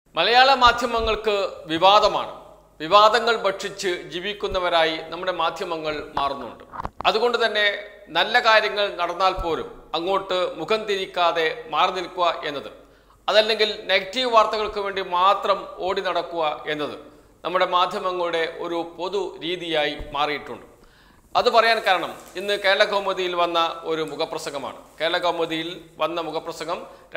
മലയാള മാധ്യമങ്ങൾക്ക് വിവാദമാണ്. വിവാദങ്ങൾ ഭക്ഷിച്ച് ജീവിക്കുന്നവരായി നമ്മുടെ മാധ്യമങ്ങൾ മാറുന്നുണ്ട്. അതുകൊണ്ട് തന്നെ നല്ല കാര്യങ്ങൾ നടന്നാൽ പോലും അങ്ങോട്ട് മുഖം തിരിക്കാതെ മാറി നിൽക്കുക എന്നത്, അതല്ലെങ്കിൽ നെഗറ്റീവ് വാർത്തകൾക്ക് വേണ്ടി മാത്രം ഓടി നടക്കുക എന്നത് നമ്മുടെ മാധ്യമങ്ങളുടെ ഒരു പൊതു രീതിയായി മാറിയിട്ടുണ്ട്. അത് പറയാൻ കാരണം ഇന്ന് കേരള കൗമുദിയിൽ വന്ന ഒരു മുഖപ്രസംഗമാണ്. കേരള കൗമുദിയിൽ വന്ന മുഖപ്രസംഗം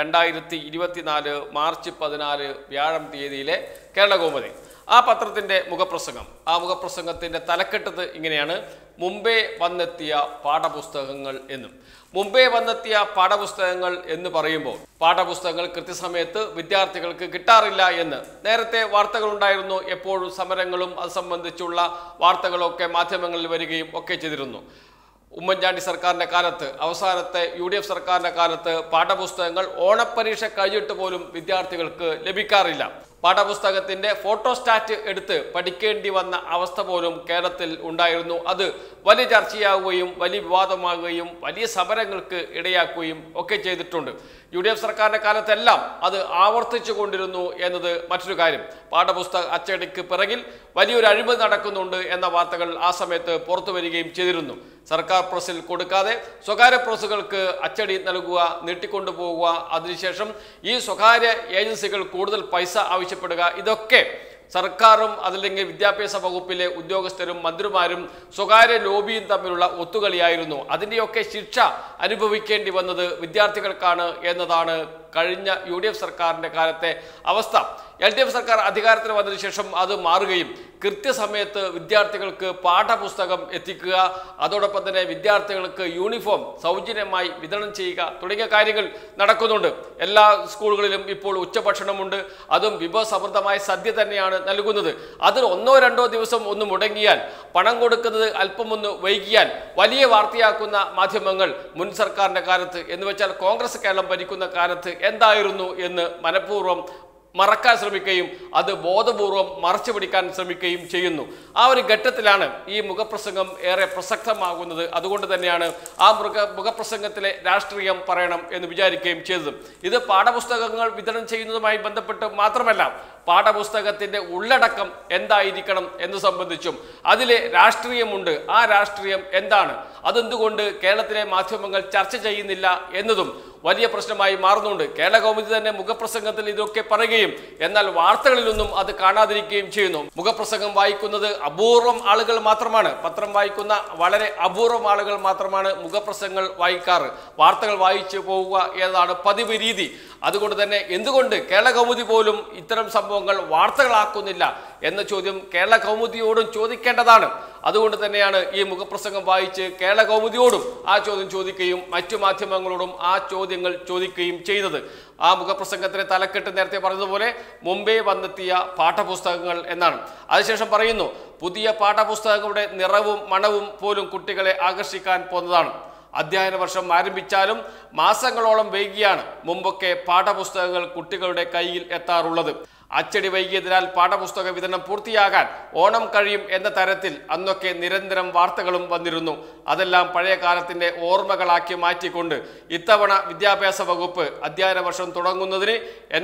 2024 മാർച്ച് 14 വ്യാഴം തീയതിയിലെ കേരള കൗമുദി. ആ പത്രത്തിൻ്റെ മുഖപ്രസംഗം. ആ മുഖപ്രസംഗത്തിൻ്റെ തലക്കെട്ടത് ഇങ്ങനെയാണ്: മുമ്പേ വന്നെത്തിയ പാഠപുസ്തകങ്ങൾ എന്നും. മുമ്പേ വന്നെത്തിയ പാഠപുസ്തകങ്ങൾ എന്ന് പറയുമ്പോൾ പാഠപുസ്തകങ്ങൾ കൃത്യസമയത്ത് വിദ്യാർത്ഥികൾക്ക് കിട്ടാറില്ല എന്ന് നേരത്തെ വാർത്തകളുണ്ടായിരുന്നു. എപ്പോഴും സമരങ്ങളും അത് സംബന്ധിച്ചുള്ള വാർത്തകളൊക്കെ മാധ്യമങ്ങളിൽ വരികയും ഒക്കെ ചെയ്തിരുന്നു. ഉമ്മൻചാണ്ടി സർക്കാരിൻ്റെ കാലത്ത്, അവസാനത്തെ UDF സർക്കാരിൻ്റെ കാലത്ത് പാഠപുസ്തകങ്ങൾ ഓണപ്പരീക്ഷ കഴിഞ്ഞിട്ട് പോലും വിദ്യാർത്ഥികൾക്ക് ലഭിക്കാറില്ല. പാഠപുസ്തകത്തിൻ്റെ ഫോട്ടോസ്റ്റാറ്റ് എടുത്ത് പഠിക്കേണ്ടി വന്ന അവസ്ഥ പോലും കേരളത്തിൽ ഉണ്ടായിരുന്നു. അത് വലിയ ചർച്ചയാവുകയും വലിയ വിവാദമാകുകയും വലിയ സമരങ്ങൾക്ക് ഇടയാക്കുകയും ഒക്കെ ചെയ്തിട്ടുണ്ട്. UDF സർക്കാരിൻ്റെ കാലത്തെല്ലാം അത് ആവർത്തിച്ചു കൊണ്ടിരുന്നു എന്നത് മറ്റൊരു കാര്യം. പാഠപുസ്തക അച്ചടിക്ക് പിറകിൽ വലിയൊരു അഴിമതി നടക്കുന്നുണ്ട് എന്ന വാർത്തകൾ ആ സമയത്ത് പുറത്തു വരികയും ചെയ്തിരുന്നു. സർക്കാർ പ്രസിൽ കൊടുക്കാതെ സ്വകാര്യ പ്രസുകൾക്ക് അച്ചടി നൽകുക, നീട്ടിക്കൊണ്ടുപോകുക, അതിനുശേഷം ഈ സ്വകാര്യ ഏജൻസികൾ കൂടുതൽ പൈസ ആവശ്യപ്പെടുക, ഇതൊക്കെ സർക്കാരും അതല്ലെങ്കിൽ വിദ്യാഭ്യാസ വകുപ്പിലെ ഉദ്യോഗസ്ഥരും മന്ത്രിമാരും സ്വകാര്യ ലോബിയും തമ്മിലുള്ള ഒത്തുകളിയായിരുന്നു. അതിൻ്റെയൊക്കെ ശിക്ഷ അനുഭവിക്കേണ്ടി വന്നത് വിദ്യാർത്ഥികൾക്കാണ് എന്നതാണ് കഴിഞ്ഞ UDF സർക്കാരിൻ്റെ കാലത്തെ അവസ്ഥ. LDF സർക്കാർ അധികാരത്തിൽ വന്നതിന് ശേഷം അത് മാറുകയും കൃത്യസമയത്ത് വിദ്യാർത്ഥികൾക്ക് പാഠപുസ്തകം എത്തിക്കുക, അതോടൊപ്പം തന്നെ വിദ്യാർത്ഥികൾക്ക് യൂണിഫോം സൗജന്യമായി വിതരണം ചെയ്യുക തുടങ്ങിയ കാര്യങ്ങൾ നടക്കുന്നുണ്ട്. എല്ലാ സ്കൂളുകളിലും ഇപ്പോൾ ഉച്ചഭക്ഷണമുണ്ട്. അതും വിഭവസമൃദ്ധമായ സദ്യ തന്നെയാണ് നൽകുന്നത്. അതിൽ 1-2 ദിവസം ഒന്ന് മുടങ്ങിയാൽ, പണം കൊടുക്കുന്നത് അല്പമൊന്ന് വൈകിയാൽ വലിയ വാർത്തയാക്കുന്ന മാധ്യമങ്ങൾ മുൻ സർക്കാരിൻ്റെ കാലത്ത്, എന്ന് വെച്ചാൽ കോൺഗ്രസ് കേരളം ഭരിക്കുന്ന കാലത്ത് എന്തായിരുന്നു എന്ന് മനഃപൂർവ്വം മറക്കാൻ ശ്രമിക്കുകയും അത് ബോധപൂർവം മറച്ചു പിടിക്കാൻ ശ്രമിക്കുകയും ചെയ്യുന്നു. ആ ഒരു ഘട്ടത്തിലാണ് ഈ മുഖപ്രസംഗം ഏറെ പ്രസക്തമാകുന്നത്. അതുകൊണ്ട് തന്നെയാണ് ആ മുഖപ്രസംഗത്തിലെ രാഷ്ട്രീയം പറയണം എന്ന് വിചാരിക്കുകയും ചെയ്തത്. ഇത് പാഠപുസ്തകങ്ങൾ വിതരണം ചെയ്യുന്നതുമായി ബന്ധപ്പെട്ട് മാത്രമല്ല, പാഠപുസ്തകത്തിൻ്റെ ഉള്ളടക്കം എന്തായിരിക്കണം എന്ന് സംബന്ധിച്ചും അതിലെ രാഷ്ട്രീയമുണ്ട്. ആ രാഷ്ട്രീയം എന്താണ്, അതെന്തുകൊണ്ട് കേരളത്തിലെ മാധ്യമങ്ങൾ ചർച്ച ചെയ്യുന്നില്ല എന്നതും വലിയ പ്രശ്നമായി മാറുന്നുണ്ട്. കേരള കൗമുദി തന്നെ മുഖപ്രസംഗത്തിൽ ഇതൊക്കെ പറയുകയും എന്നാൽ വാർത്തകളിലൊന്നും അത് കാണാതിരിക്കുകയും ചെയ്യുന്നു. മുഖപ്രസംഗം വായിക്കുന്നത് അപൂർവം ആളുകൾ മാത്രമാണ്. പത്രം വായിക്കുന്ന വളരെ അപൂർവം ആളുകൾ മാത്രമാണ് മുഖപ്രസംഗങ്ങൾ വായിക്കാറ്. വാർത്തകൾ വായിച്ചു പോവുക എന്നതാണ് പതിവ് രീതി. അതുകൊണ്ട് തന്നെ എന്തുകൊണ്ട് കേരള കൗമുദി പോലും ഇത്തരം സംഭവങ്ങൾ വാർത്തകളാക്കുന്നില്ല എന്ന ചോദ്യം കേരള കൗമുദിയോടും ചോദിക്കേണ്ടതാണ്. അതുകൊണ്ട് തന്നെയാണ് ഈ മുഖപ്രസംഗം വായിച്ച് കേരള കൗമുദിയോടും ആ ചോദ്യം ചോദിക്കുകയും മറ്റു മാധ്യമങ്ങളോടും ആ ചോദ്യങ്ങൾ ചോദിക്കുകയും ചെയ്തത്. ആ മുഖപ്രസംഗത്തിലെ തലക്കെട്ട് നേരത്തെ പറഞ്ഞതുപോലെ മുമ്പേ വന്നെത്തിയ പാഠപുസ്തകങ്ങൾ എന്നാണ്. അതിനുശേഷം പറയുന്നു, പുതിയ പാഠപുസ്തകങ്ങളുടെ നിറവും മണവും പോലും കുട്ടികളെ ആകർഷിക്കാൻ പോകുന്നതാണ്. അധ്യയന വർഷം ആരംഭിച്ചാലും മാസങ്ങളോളം വൈകിയാണ് മുമ്പൊക്കെ പാഠപുസ്തകങ്ങൾ കുട്ടികളുടെ കയ്യിൽ എത്താറുള്ളത്. അച്ചടി വൈകിയതിനാൽ പാഠപുസ്തക വിതരണം പൂർത്തിയാകാൻ ഓണം കഴിയും എന്ന തരത്തിൽ അന്നൊക്കെ നിരന്തരം വാർത്തകളും വന്നിരുന്നു. അതെല്ലാം പഴയ കാലത്തിൻ്റെ ഓർമ്മകളാക്കി മാറ്റിക്കൊണ്ട് ഇത്തവണ വിദ്യാഭ്യാസ വകുപ്പ് അധ്യയന വർഷം തുടങ്ങുന്നതിന്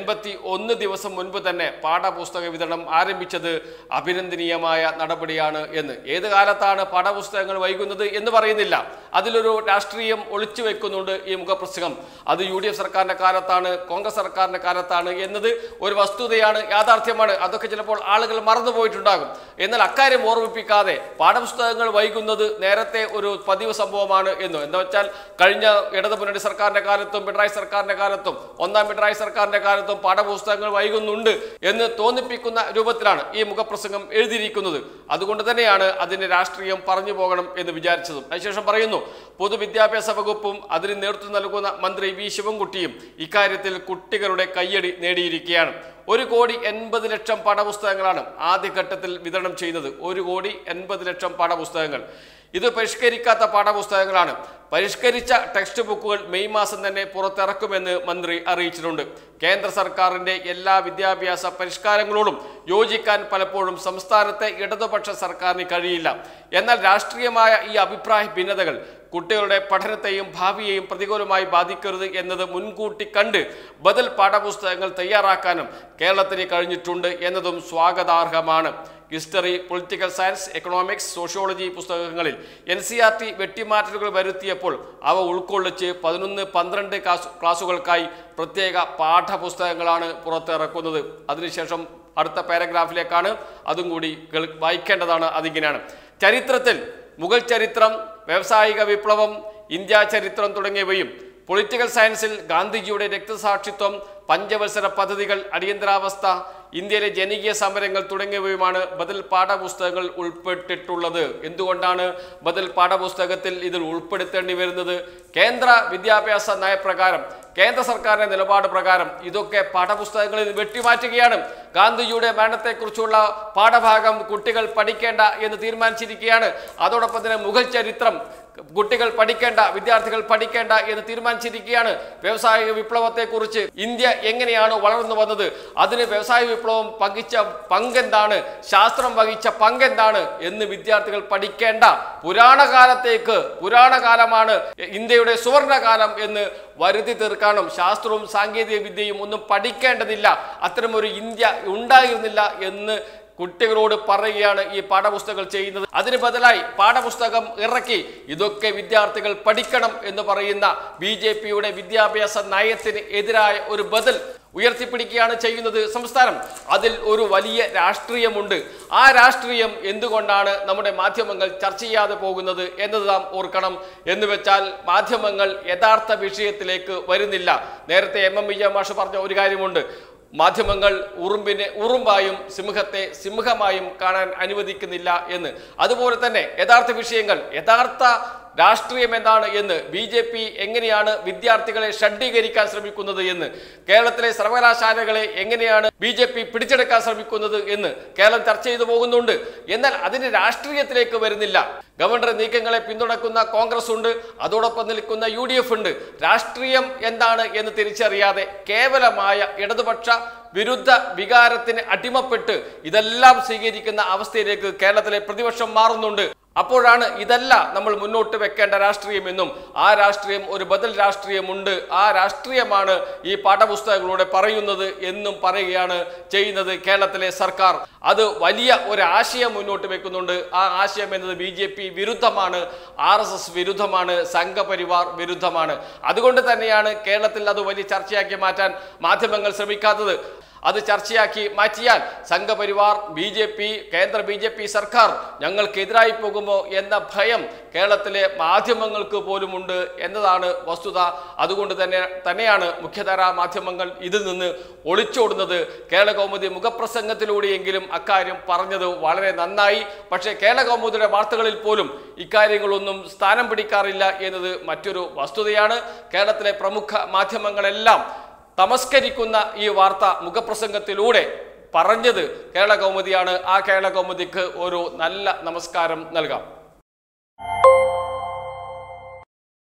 81 ദിവസം മുൻപ് തന്നെ പാഠപുസ്തക വിതരണം ആരംഭിച്ചത് അഭിനന്ദനീയമായ നടപടിയാണ് എന്ന്. ഏത് കാലത്താണ് പാഠപുസ്തകങ്ങൾ വൈകുന്നത് എന്ന് പറയുന്നില്ല. അതിലൊരു രാഷ്ട്രീയം ഒളിച്ചു വെക്കുന്നുണ്ട് ഈ മുഖപ്രസംഗം. അത് UDF സർക്കാരിൻ്റെ കാലത്താണ്, കോൺഗ്രസ് സർക്കാരിൻ്റെ കാലത്താണ് എന്നത് ഒരു വസ്തുതയാണ്, യാഥാർത്ഥ്യമാണ്. അതൊക്കെ ചിലപ്പോൾ ആളുകൾ മറന്നുപോയിട്ടുണ്ടാകും. എന്നാൽ അക്കാര്യം ഓർമ്മിപ്പിക്കാതെ പാഠപുസ്തകങ്ങൾ വൈകുന്നത് നേരത്തെ ഒരു പതിവ് സംഭവമാണ് എന്ന്. എന്താ വെച്ചാൽ കഴിഞ്ഞ ഇടതുമുന്നണി സർക്കാരിൻ്റെ കാലത്തും പിണറായി സർക്കാരിൻ്റെ കാലത്തും 1ാം പിണറായി സർക്കാരിൻ്റെ കാലത്തും പാഠപുസ്തകങ്ങൾ വൈകുന്നുണ്ട് എന്ന് തോന്നിപ്പിക്കുന്ന രൂപത്തിലാണ് ഈ മുഖപ്രസംഗം എഴുതിയിരിക്കുന്നത്. അതുകൊണ്ട് തന്നെയാണ് അതിൻ്റെ രാഷ്ട്രീയം പറഞ്ഞു പോകണം എന്ന് വിചാരിച്ചതും. അതിനുശേഷം പറയുന്നു, പൊതുവിദ്യാഭ്യാസ വകുപ്പും അതിന് നേതൃത്വം നൽകുന്ന മന്ത്രി V. ശിവൻകുട്ടിയും ഇക്കാര്യത്തിൽ കുട്ടികളുടെ കയ്യടി നേടിയിരിക്കുകയാണ്. 1,80,00,000 പാഠപുസ്തകങ്ങളാണ് ആദ്യഘട്ടത്തിൽ വിതരണം ചെയ്യുന്നത്. 1,80,00,000 പാഠപുസ്തകങ്ങൾ. ഇത് പരിഷ്കരിക്കാത്ത പാഠപുസ്തകങ്ങളാണ്. പരിഷ്കരിച്ച ടെക്സ്റ്റ് ബുക്കുകൾ മെയ് മാസം തന്നെ പുറത്തിറക്കുമെന്ന് മന്ത്രി അറിയിച്ചിട്ടുണ്ട്. കേന്ദ്ര സർക്കാരിൻ്റെ എല്ലാ വിദ്യാഭ്യാസ പരിഷ്കാരങ്ങളോടും യോജിക്കാൻ പലപ്പോഴും സംസ്ഥാനത്തെ ഇടതുപക്ഷ സർക്കാരിന് കഴിയില്ല. എന്നാൽ രാഷ്ട്രീയമായ ഈ അഭിപ്രായ ഭിന്നതകൾ കുട്ടികളുടെ പഠനത്തെയും ഭാവിയെയും പ്രതികൂലമായി ബാധിക്കരുത് എന്നത് മുൻകൂട്ടി കണ്ട് ബദൽ പാഠപുസ്തകങ്ങൾ തയ്യാറാക്കാനും കേരളത്തിന് കഴിഞ്ഞിട്ടുണ്ട് എന്നതും സ്വാഗതാർഹമാണ്. History, political science, economics, sociology പുസ്തകങ്ങളിൽ NCERT വെട്ടിമാറ്റലുകൾ വരുത്തിയപ്പോൾ അവ ഉൾക്കൊള്ളിച്ച് 11-12 ക്ലാസുകൾക്കായി പ്രത്യേക പാഠപുസ്തകങ്ങളാണ് പുറത്തിറക്കുന്നത്. അതിനുശേഷം അടുത്ത പാരഗ്രാഫിലേക്കാണ്, അതും കൂടി വായിക്കേണ്ടതാണ്. അതിങ്ങനെയാണ്: ചരിത്രത്തിൽ മുഗൾ ചരിത്രം, വ്യാവസായിക വിപ്ലവം, ഇന്ത്യ ചരിത്രം തുടങ്ങിയവയും, പൊളിറ്റിക്കൽ സയൻസിൽ ഗാന്ധിജിയുടെ രക്തസാക്ഷിത്വം, പഞ്ചവത്സര പദ്ധതികൾ, അടിയന്തരാവസ്ഥ, ഇന്ത്യയിലെ ജനകീയ സമരങ്ങൾ തുടങ്ങിയവയുമാണ് ബദൽ പാഠപുസ്തകങ്ങൾ ഉൾപ്പെട്ടിട്ടുള്ളത്. എന്തുകൊണ്ടാണ് ബദൽ പാഠപുസ്തകത്തിൽ ഇതിൽ ഉൾപ്പെടുത്തേണ്ടി വരുന്നത്? കേന്ദ്ര വിദ്യാഭ്യാസ നയപ്രകാരം, കേന്ദ്ര സർക്കാരിന്റെ നിലപാട് പ്രകാരം ഇതൊക്കെ പാഠപുസ്തകങ്ങളിൽ വെട്ടിമാറ്റുകയാണ്. ഗാന്ധിജിയുടെ മരണത്തെക്കുറിച്ചുള്ള പാഠഭാഗം കുട്ടികൾ പഠിക്കേണ്ട എന്ന് തീരുമാനിച്ചിരിക്കുകയാണ്. അതോടൊപ്പം തന്നെ മുഗൾ ചരിത്രം കുട്ടികൾ പഠിക്കേണ്ട, വിദ്യാർത്ഥികൾ പഠിക്കേണ്ട എന്ന് തീരുമാനിച്ചിരിക്കുകയാണ്. വ്യവസായിക വിപ്ലവത്തെക്കുറിച്ച്, ഇന്ത്യ എങ്ങനെയാണ് വളർന്നു വന്നത്, അതിന് വ്യവസായ വിപ്ലവം വഹിച്ച പങ്കെന്താണ്, ശാസ്ത്രം വഹിച്ച പങ്കെന്താണ് എന്ന് വിദ്യാർത്ഥികൾ പഠിക്കേണ്ട. പുരാണകാലമാണ് ഇന്ത്യയുടെ സുവർണകാലം എന്ന് വരുത്തി തീർക്കാനും ശാസ്ത്രവും സാങ്കേതിക വിദ്യയും ഒന്നും പഠിക്കേണ്ടതില്ല, അത്തരമൊരു ഇന്ത്യ ഉണ്ടായിരുന്നില്ല എന്ന് കുട്ടികളോട് പറയുകയാണ് ഈ പാഠപുസ്തകങ്ങൾ ചെയ്യുന്നത്. അതിന് ബദലായി പാഠപുസ്തകം ഇറക്കി ഇതൊക്കെ വിദ്യാർത്ഥികൾ പഠിക്കണം എന്ന് പറയുന്ന BJPയുടെ വിദ്യാഭ്യാസ നയത്തിന് എതിരായ ഒരു ബദൽ ഉയർത്തിപ്പിടിക്കുകയാണ് ചെയ്യുന്നത് സംസ്ഥാനം. അതിൽ ഒരു വലിയ രാഷ്ട്രീയമുണ്ട്. ആ രാഷ്ട്രീയം എന്തുകൊണ്ടാണ് നമ്മുടെ മാധ്യമങ്ങൾ ചർച്ച ചെയ്യാതെ പോകുന്നത് എന്നത് നാം ഓർക്കണം. എന്ന് വെച്ചാൽ മാധ്യമങ്ങൾ യഥാർത്ഥ വിഷയത്തിലേക്ക് വരുന്നില്ല. നേരത്തെ MM മാഷ് പറഞ്ഞ ഒരു കാര്യമുണ്ട്: മാധ്യമങ്ങൾ ഉറുമ്പിനെ ഉറുമ്പായും സിംഹത്തെ സിംഹമായും കാണാൻ അനുവദിക്കുന്നില്ല എന്ന്. അതുപോലെ തന്നെ യഥാർത്ഥ വിഷയങ്ങൾ, യഥാർത്ഥ രാഷ്ട്രീയം എന്താണ് എന്ന്, BJP എങ്ങനെയാണ് വിദ്യാർത്ഥികളെ ഷഡ്ഡീകരിക്കാൻ ശ്രമിക്കുന്നത് എന്ന്, കേരളത്തിലെ സർവകലാശാലകളെ എങ്ങനെയാണ് BJP പിടിച്ചെടുക്കാൻ ശ്രമിക്കുന്നത് എന്ന് കേരളം ചർച്ച ചെയ്തു പോകുന്നുണ്ട്. എന്നാൽ അതിന് രാഷ്ട്രീയത്തിലേക്ക് വരുന്നില്ല. ഗവർണർ നീക്കങ്ങളെ പിന്തുണക്കുന്ന കോൺഗ്രസ് ഉണ്ട്, അതോടൊപ്പം നിൽക്കുന്ന UDF ഉണ്ട്. രാഷ്ട്രീയം എന്താണ് എന്ന് തിരിച്ചറിയാതെ കേവലമായ ഇടതുപക്ഷ വിരുദ്ധ വികാരത്തിന് അടിമപ്പെട്ട് ഇതെല്ലാം സ്വീകരിക്കുന്ന അവസ്ഥയിലേക്ക് കേരളത്തിലെ പ്രതിപക്ഷം മാറുന്നുണ്ട്. അപ്പോഴാണ് ഇതല്ല നമ്മൾ മുന്നോട്ട് വെക്കേണ്ട രാഷ്ട്രീയം എന്നും, ആ രാഷ്ട്രീയം ഒരു ബദൽ രാഷ്ട്രീയമുണ്ട്, ആ രാഷ്ട്രീയമാണ് ഈ പാഠപുസ്തകങ്ങളിലൂടെ പറയുന്നത് എന്നും പറയുകയാണ് ചെയ്യുന്നത് കേരളത്തിലെ സർക്കാർ. അത് വലിയ ഒരു ആശയം മുന്നോട്ട് വെക്കുന്നുണ്ട്. ആ ആശയം എന്നത് BJP വിരുദ്ധമാണ്, RSS വിരുദ്ധമാണ്, സംഘപരിവാർ വിരുദ്ധമാണ്. അതുകൊണ്ട് തന്നെയാണ് കേരളത്തിൽ അത് വലിയ ചർച്ചയാക്കി മാറ്റാൻ മാധ്യമങ്ങൾ ശ്രമിക്കാത്തത്. അത് ചർച്ചയാക്കി മാറ്റിയാൽ സംഘപരിവാർ, BJP, കേന്ദ്ര BJP സർക്കാർ ഞങ്ങൾക്കെതിരായി പോകുമോ എന്ന ഭയം കേരളത്തിലെ മാധ്യമങ്ങൾക്ക് പോലുമുണ്ട് എന്നതാണ് വസ്തുത. അതുകൊണ്ട് തന്നെയാണ് മുഖ്യധാരാ മാധ്യമങ്ങൾ ഇതിൽ നിന്ന് ഒളിച്ചോടുന്നത്. കേരള കൗമുദി മുഖപ്രസംഗത്തിലൂടെയെങ്കിലും അക്കാര്യം പറഞ്ഞത് വളരെ നന്നായി. പക്ഷേ കേരള കൗമുദിയുടെ വാർത്തകളിൽ പോലും ഇക്കാര്യങ്ങളൊന്നും സ്ഥാനം പിടിക്കാറില്ല എന്നത് മറ്റൊരു വസ്തുതയാണ്. കേരളത്തിലെ പ്രമുഖ മാധ്യമങ്ങളെല്ലാം തമസ്കരിക്കുന്ന ഈ വാർത്ത മുഖപ്രസംഗത്തിലൂടെ പറഞ്ഞത് കേരള കൗമുദിയാണ്. ആ കേരള കൗമുദിക്ക് ഒരു നല്ല നമസ്കാരം നൽകാം.